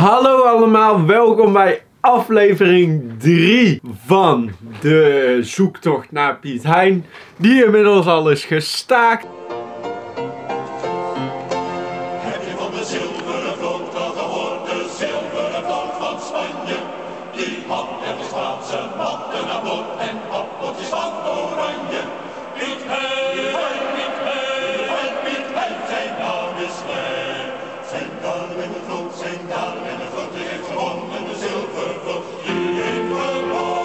Hallo allemaal, welkom bij aflevering 3 van de zoektocht naar Piet Hein, die inmiddels al is gestaakt. Heb je van de zilveren vloot al gehoord, de zilveren vloot van Spanje? Die had en de Spaanse matten naar boord en appeltjes van oranje. Piet Hein, Piet Hein, Piet Hein, zijn naam is Hein. Zijn daarom in de vloot, zijn daarom in de vloot, die heeft gewonnen de zilveren vloot. Die heeft gewonnen.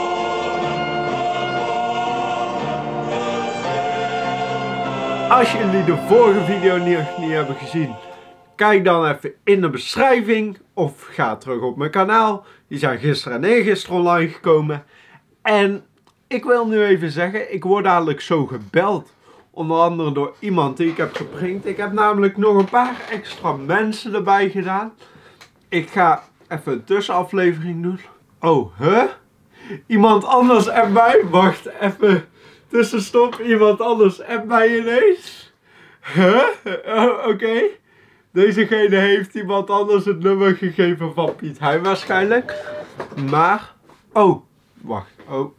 Als jullie de vorige video nog niet hebben gezien, kijk dan even in de beschrijving of ga terug op mijn kanaal. Die zijn gisteren en eergisteren online gekomen. En ik wil nu even zeggen, ik word dadelijk zo gebeld. Onder andere door iemand die ik heb geprankt. Ik heb namelijk nog een paar extra mensen erbij gedaan. Ik ga even een tussenaflevering doen. Oh, huh? Iemand anders appt mij? Wacht, even tussenstop. Iemand anders appt mij ineens? Huh? Oh, oké. Dezegene heeft iemand anders het nummer gegeven van Piet Hein waarschijnlijk. Maar... Oh, wacht. Oh.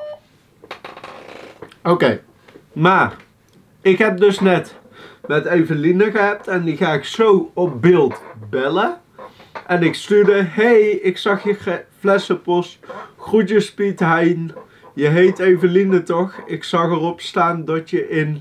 Oké. Maar... Ik heb dus net met Eveline gehad en die ga ik zo op beeld bellen. En ik stuurde, hey, ik zag je flessenpost. Groetjes Piet Hein. Je heet Eveline toch? Ik zag erop staan dat je in...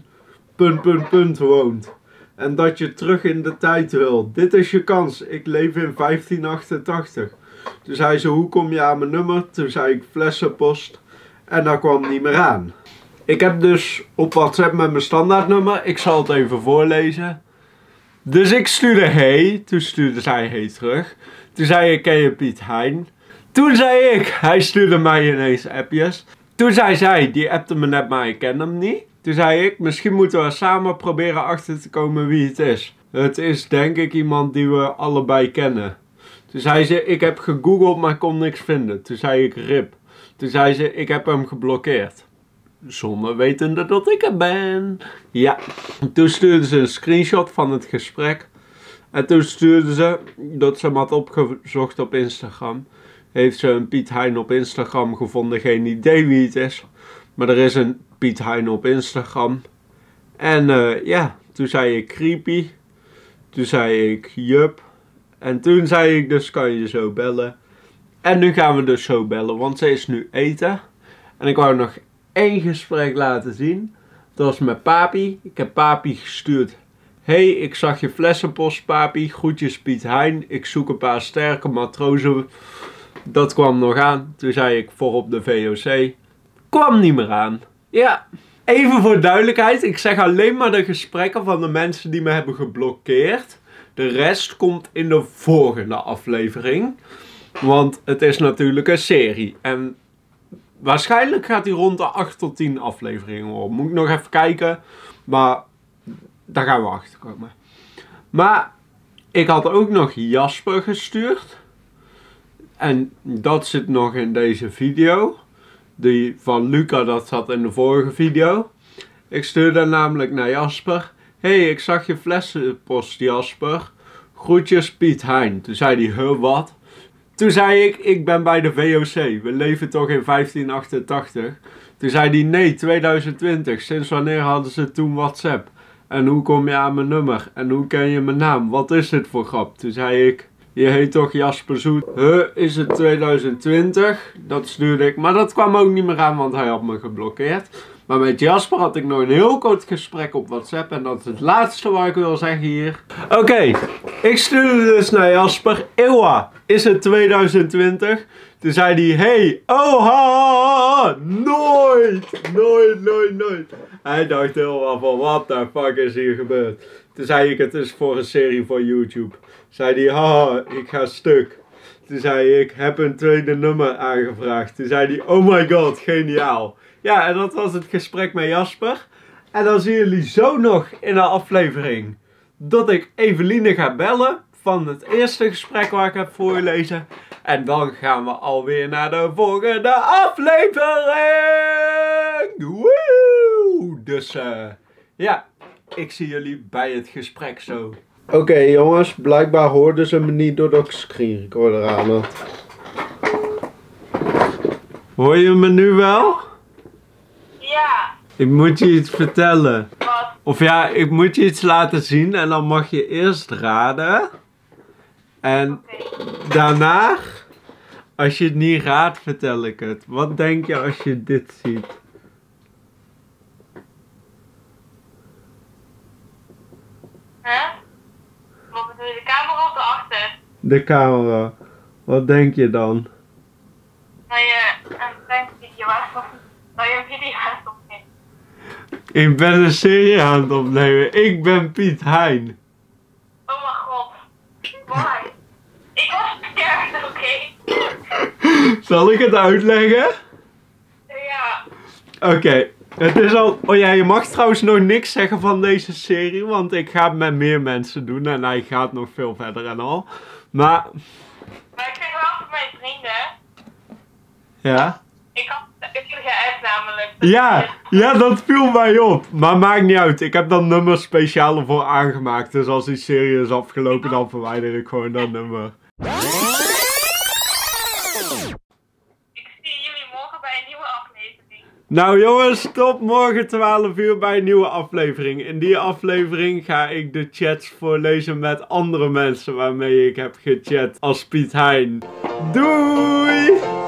woont. En dat je terug in de tijd wil. Dit is je kans. Ik leef in 1588. Toen zei ze, hoe kom je aan mijn nummer? Toen zei ik flessenpost. En dat kwam niet meer aan. Ik heb dus op WhatsApp met mijn standaardnummer. Ik zal het even voorlezen. Dus ik stuurde hey. Toen stuurde zij hey terug. Toen zei ik, ken je Piet Hein? Toen zei ik, hij stuurde mij ineens appjes. Toen zei zij, die appte me net maar ik ken hem niet. Toen zei ik, misschien moeten we samen proberen achter te komen wie het is. Het is denk ik iemand die we allebei kennen. Toen zei ze, ik heb gegoogeld maar kon niks vinden. Toen zei ik rip. Toen zei ze, ik heb hem geblokkeerd. Zonder wetende dat ik er ben. Ja. Toen stuurde ze een screenshot van het gesprek. En toen stuurde ze dat ze hem had opgezocht op Instagram. Heeft ze een Piet Hein op Instagram gevonden. Geen idee wie het is. Maar er is een Piet Hein op Instagram. En ja, toen zei ik creepy. Toen zei ik jup. En toen zei ik dus kan je zo bellen. En nu gaan we dus zo bellen. Want ze is nu eten. En ik wou nog één gesprek laten zien. Dat was met Papi. Ik heb Papi gestuurd. Hey, ik zag je flessenpost Papi. Groetjes Piet Hein. Ik zoek een paar sterke matrozen. Dat kwam nog aan. Toen zei ik voor op de VOC. Kwam niet meer aan. Ja. Even voor duidelijkheid. Ik zeg alleen maar de gesprekken van de mensen die me hebben geblokkeerd. De rest komt in de volgende aflevering. Want het is natuurlijk een serie. En waarschijnlijk gaat hij rond de 8 tot 10 afleveringen worden. Moet ik nog even kijken. Maar daar gaan we achter komen. Maar ik had ook nog Jasper gestuurd. En dat zit nog in deze video. Die van Luca, dat zat in de vorige video. Ik stuurde namelijk naar Jasper. Hey, ik zag je flessenpost Jasper. Groetjes Piet Hein. Toen zei hij, huh, wat? Toen zei ik ben bij de VOC. We leven toch in 1588. Toen zei hij, nee, 2020. Sinds wanneer hadden ze toen WhatsApp? En hoe kom je aan mijn nummer? En hoe ken je mijn naam? Wat is dit voor grap? Toen zei ik, je heet toch Jasper Zoet? Huh, is het 2020? Dat stuurde ik. Maar dat kwam ook niet meer aan, want hij had me geblokkeerd. Maar met Jasper had ik nog een heel kort gesprek op WhatsApp. En dat is het laatste wat ik wil zeggen hier. Oké, ik stuurde dus naar Jasper. Ewa, is het 2020? Toen zei hij, hey, oh ha, nooit, nooit. Hij dacht helemaal van, what the fuck is hier gebeurd? Toen zei ik, het is voor een serie voor YouTube. Zei hij, haha, ik ga stuk. Toen zei ik, heb een tweede nummer aangevraagd. Toen zei hij, oh my god, geniaal. Ja, en dat was het gesprek met Jasper. En dan zien jullie zo nog in de aflevering dat ik Eveline ga bellen van het eerste gesprek waar ik heb voorgelezen. En dan gaan we alweer naar de volgende aflevering. Woe! Dus ja, ik zie jullie bij het gesprek zo. Oké, jongens, blijkbaar hoorden ze me niet doordat ik screen recorder aan had. Hoor je me nu wel? Ja. Ik moet je iets vertellen. Wat? Of ja, ik moet je iets laten zien en dan mag je eerst raden. En daarna, als je het niet raadt, vertel ik het. Wat denk je als je dit ziet? Hè? Wat bedoel je, de camera of erachter? De camera. Wat denk je dan? Dat je een klein video aan dat je een video aan het opnemen. Ik ben een serie aan het opnemen. Ik ben Piet Hein. Oh mijn god. Why? Ik was verkeerd, oké? Zal ik het uitleggen? Ja. Oké. Het is al... Oh ja, je mag trouwens nog niks zeggen van deze serie, want ik ga het met meer mensen doen en hij gaat nog veel verder en al. Maar Maar ik zeg wel voor mijn vrienden. ja. Ik heb geappt namelijk. Ja, dat viel mij op. Maar maakt niet uit. Ik heb dat nummer speciaal ervoor aangemaakt. Dus als die serie is afgelopen, dan verwijder ik gewoon dat nummer. Ik zie jullie morgen bij een nieuwe aflevering. Nou jongens, tot morgen 12 uur bij een nieuwe aflevering. In die aflevering ga ik de chats voorlezen met andere mensen waarmee ik heb gechat als Piet Hein. Doei!